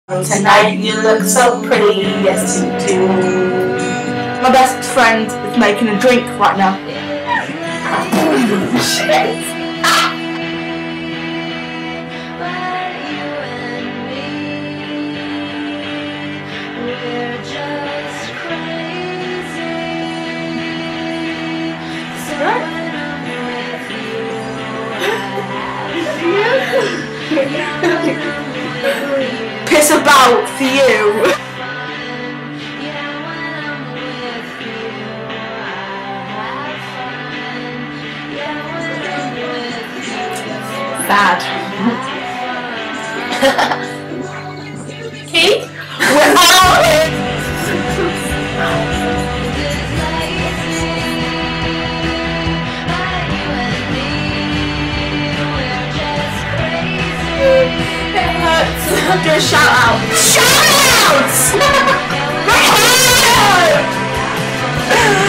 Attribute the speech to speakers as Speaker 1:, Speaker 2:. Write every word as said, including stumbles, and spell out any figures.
Speaker 1: Tonight you look so pretty, yes you do. My best friend is making a drink right now. Shit. Ah. Piss about for you. Bad. Keith? We're out here. Do a shout out. Shout outs!